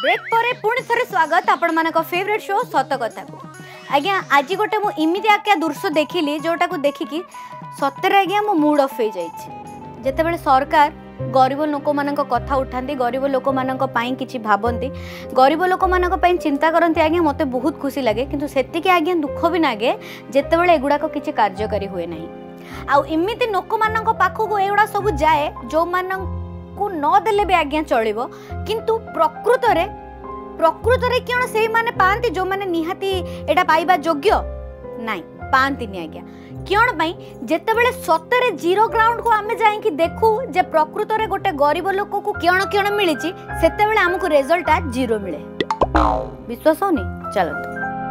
Break पर पुणी थे स्वागत आपण मान फेवरेट शो सत कथा को। आज्ञा आज गोटे मु इमिति आज्ञा दृश्य देखिली जोटा को देखिकी सतरे आज्ञा मो मूड ऑफ हो जाइए। जेतेबेले सरकार गरीब लोक मान कथा उठाती, गरीब लोक मान किछि भाबंती, गरीब लोक मान चिंता करती आज्ञा मते बहुत खुशी लगे। किंतु सेतिके आज्ञा दुख भी नागे जेतेबेले एगुड़ाक किछि कार्यकारी हुए नहीं। आउ इमिति लोक मान पाखक एगुड़ा सब जाए जो मान को न देले भी आज्ञा चलिबो, किंतु प्रकृत रे क्यों से माने पांती जो माने निहाती एटा पाइबा योग्य नाही पांती नि आज्ञा क्यों पई जेतेबेले सतरे जीरो ग्राउंड को आमे जाई कि देखू जे प्रकृत रे गोटे गरीब लोक को क्यों मिली सेतेबेले हमको रिजल्ट आ जीरो मिले। विश्वास होनी चलत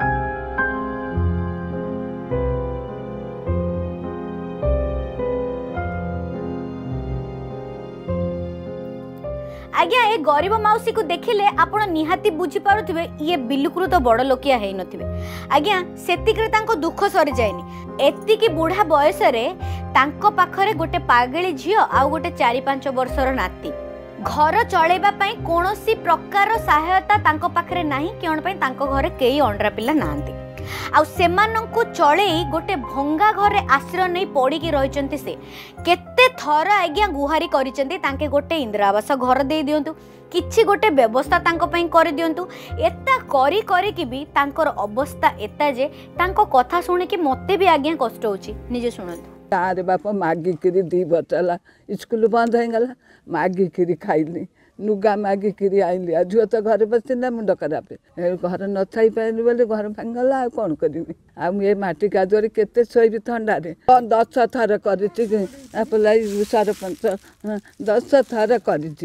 आज्ञा ए गरीब माउसी को देखिले आपण निहाती बुझी पारुथिबे ये बिलकुल तो बड़ लोकिया हेई नथिबे। आज्ञा सेतिकरे तांको दुख सरी जायनी। एतिकी बुढ़ा बयस रे तांको पाखरे गोटे पागली झियो आ गोटे 4-5 वर्षर नाती घर चलेबा पई कोनोसी प्रकार सहायता तांको पाखरे नाही। क्यों पई तांको घरे केई अंडरा पिला नांती आउ सेमानंकु चले गोटे भंगा घरे आश्रय नहीं पड़ी की रहिचंती। से केते थर आज्ञा गुहारी करिचंती तांके गोटे इंदिरा आवास घर दे दियंतु, किछि गोटे व्यवस्था तांको पई कर दियंतु। एता करी करी कि भी तांकर अवस्था एता जे तांको कथा सुनि कि मते भी आज्ञा कष्ट होची। निजे सुनंतु। अरे बापा मागी किरी 2 बचला स्कूल बंद हो गला, मागी किरी खाइली, नुगा मागी किरी आइली। झुआ तो घर बसना मुंड खराब घर न थी पारि बोले घर भांगला आ कौन करी ये माटी कादुआरे केते शोबी थंडारे 10 थर कर सरपंच 10 थर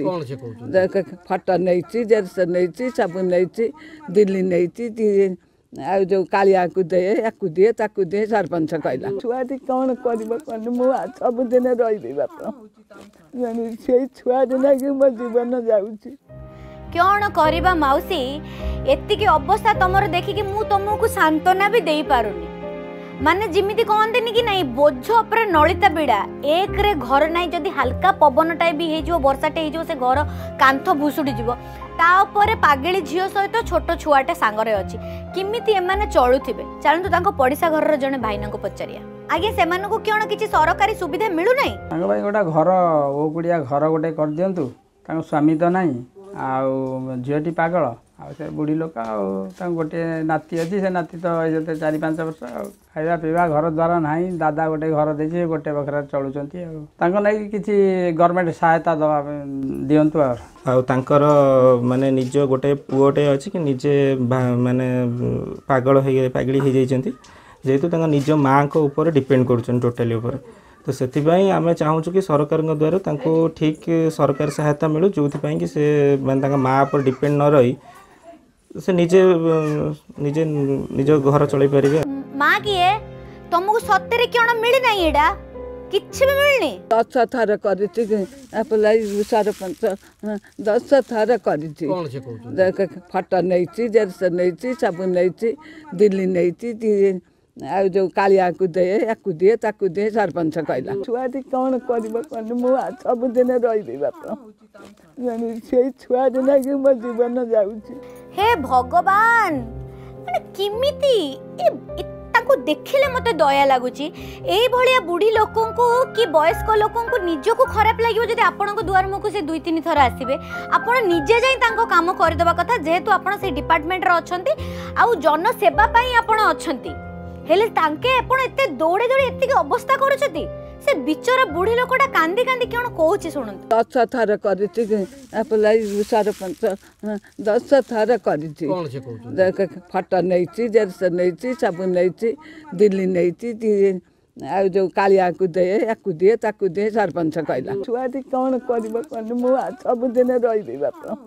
कर फटो नहीं जेरस नहीं सब नहीं दिल्ली नहीं आ जो कालिया को दे या दिए ताकू दिए सरपंच कहला छुआटी कौन कर सबुदिन रही बाप से छुआ दिन कि मो जीवन जाऊँ क्यों करबा माउसी। एतिकी अवस्था तमर देखिकी मु तुमको सांत्वना भी दे पारुनी। माने जिमिति कहते कि नहीं बोझ पर नलिता बिड़ा एक रे घर नहीं जदि हल्का पवन टाइप भी हो वर्षाटे हो से घर कांथ भुसुड़ी जीव तापर पागली झील सहित छोट छुआटे सांगरे अच्छी किमिति एमाने चलुथिबे। चलतु तांको पड़िसा घर जने भाईना को पचारिया आगे सेमानकु क्यों किछि सरकारी सुविधा मिलु नाही। तांको भाई गोटा घर ओ गुड़िया घर गोटे कर दियंतु। तांको स्वामी तो नाही आउ झीटी पागल आ से बुढ़ी लोक आ गोटे नाती अच्छी से नाती तो 4-5 वर्ष खाଇବା ପିଇବା घर द्वारा ନାହିଁ। दादा गोटे घर देछि गोटे बखरा चलुचंती तांको नै किछि गवर्नमेंट सहायता दवा दियंतु। आ तांकर माने निज गोटे पुओटे अछि कि निजे माने पागली हो जाइछंती जेहेतु तांका निज माँ को ऊपर डिपेंड करूछन टोटली ऊपर। तो से आम चाहूँ कि सरकार द्वारा तांको ठीक सरकार सहायता मिलू जो कि से माने माँ पर डिपेंड न रही से निजे निजे निज घर चलाई पारिबे। माँ किए तुमको सत्तरे क्यों मिली नहीं एडा किछि भी मिलनी 10 थर कर सरपंच 10 थर कर फटो नहीं जेरस नहीं सब नहीं दिल्ली नहीं आ जो कालिया को दे या दिए ताकू दिए सरपंच कहला छुआटी कौन कर सबुदिन रही बाप से छुआ दिन कि मो जीवन जाऊँ। हे भगवान माने किमिति ताको देखिले मते दया लागुची। एई भलिया बुढ़ी लोकों को कि वयस्क लोकों को निज को खराब लागियो जदि आपन को दुआर मुख से 2-3 थर आसीबे आपन निजे जाई तांको काम कर देबा कथा जेहेतु आपन से डिपार्टमेंट रे अछंती आउ जन सेवा पई आपन अछंती हेले तांके आपन एते दौड़े दौड़े एतिके अवस्था करूछती। से बिचरा बुढ़ी लोकटा कांदी कांदी क्यों कहूची सुनंतु। 10 थर कर सरपंच 10 थर कर फटो नहीं जेरस नहीं सब नहीं दिल्ली नहीं आ जो कालिया को दे या दिए ताकू दिए सरपंच कहला छुआटी कौन कर सबुदिन रही बाप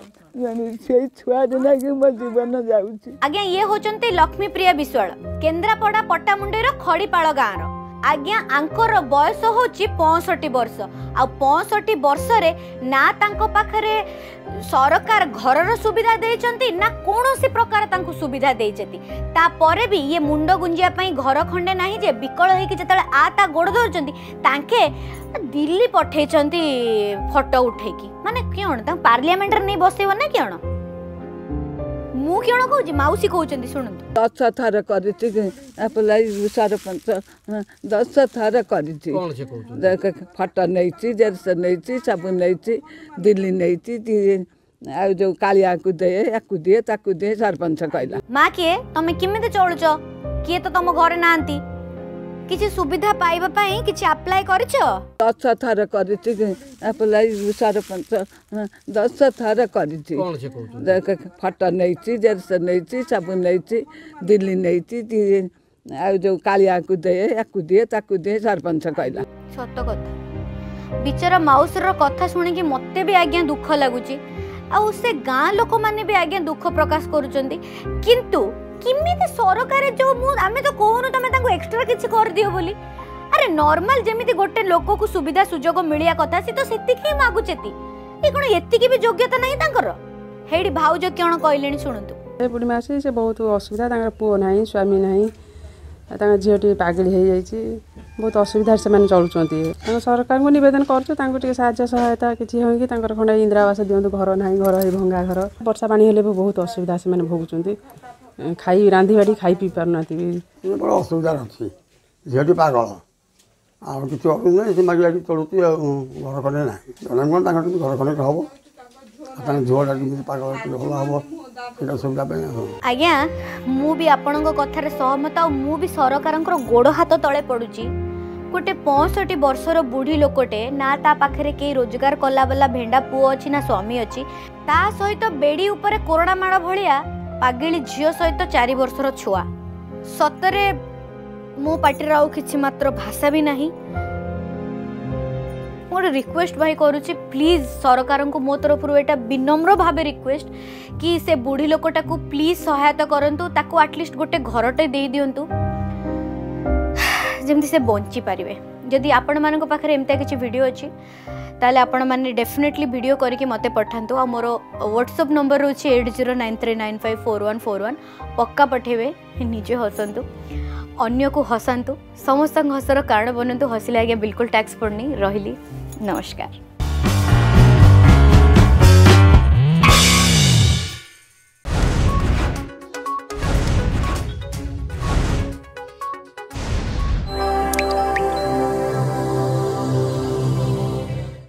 से छुआ दिन कि मो जीवन जाऊँ। आज्ञा ये होचंती लक्ष्मी प्रिया विश्वाल केन्द्रापड़ा पट्टामुंडेर खड़ीपाड़ गाँव आज्ञा आंकर बयस होची 65 वर्ष आ 65 वर्ष रे ना तांको पाखरे सरकार घरर सुविधा देइचंती ना कोनोसी प्रकार तांको सुविधा देइचंती। ता परे भी ये मुंड गुंजिया पई घर खंडे नाही जे विकल होई कि जतले आता गोड़ धरचंती तांके दिल्ली पठेइचंती फोटो उठेकी माने क्यों ता पार्लियामेंट रे नै बसेव ना क्यों किण कहूँ मौसी कहते शुणु 10 थर कर सरपंच 10 थर कर फटो नहीं जेरस नहीं सब नहीं दिल्ली नहीं आ जो कालिया को दे या दिए ताकू दिए सरपंच कहला माँ किए तुम केमिति चलुच किए तो तुम घरे नांती किसी सुविधा पाइबा पई किसी अप्लाई करिछ 10 थर कर सरपंच 10 थर कर फटो नहीं जेरस नहीं सब नहीं दिल्ली नहीं आ जो कालिया को दे या दिए ताकू दिए सरपंच कहला सत कथा बिचारा मौसर कथा शुणी मते भी आज्ञा दुख लगुच आउ से गाँ लोक मैंने भी आज्ञा दुख प्रकाश करुचंती किंतु किमिति सरकार जो आमे तो कहूनु तमे तांको एक्स्ट्रा किछि कर दियो बोली अरे नॉर्मल जेमिति गोटे लोक को सुविधा सुजोग मिलिया कथा सी तो सेतिक ही मागुचेती ए कोन एतिकी भी योग्यता नहीं तांकर हेडी भाउज कोन कहलेनी सुनंतु ए बुढ़ी मासी से बहुत असुविधा तांकर पुओ नाही स्वामी नाही तांकर झीटी पागली हो जाइए बहुत असुविधा से चलुँच सरकार को नवेदन कर साहाय्य सहायता किसी हो कि खंडे इंदिरा आवास दिंतु घर ना घर है भंगा घर वर्षा पानी हेले भी बहुत असुविधा से भोगुंट खाई रांधि बाड़ी खाई पी पारना बड़ा असुविधा अच्छी झीटी पागल आगे किसी मागे चलुची घर खंडे ना जन घर खंडे हम झोड़ा पागल भल हम सुविधा आज्ञा मु भी आपण कथार सहमत आ मु भी सरकार गोड़ हाथ तले पड़ुची गोटे 65 वर्षर बुढ़ी लोकटे ना ता पाखरे के रोजगार कला वाला भेंडा पुओ अच्छी ना स्वामी अच्छी ता सहित बेड़ी ऊपर कोरोना माड़ भलिया पागिली झील सहित 4 वर्षर छुआ सतरे मो पार्टी आउ किछि मात्र भाषा भी नहीं मोर रिक्वेस्ट भाई करुच्ची प्लीज सरकार को मो तरफ एटा विनम्र भाव रिक्वेस्ट कि से बुढ़ी लोकटा को प्लीज सहायता करंतु ताको एटलिस्ट गोटे घरटे दे दियंतु जमती से बंची पारे जदि आपण मान पाखे एमती किसी वीडियो अच्छी ताले आपण मैंने डेफिनेटली वीडियो करके मते पठातु आ मोर व्हाट्सएप नंबर रोचे 8093954141 पक्का पठेबे निजे हसंतु अन्य को हसातु समस्त हसर कारण बनतु हसिले आज्ञा बिल्कुल टैक्स पड़नी रही नमस्कार।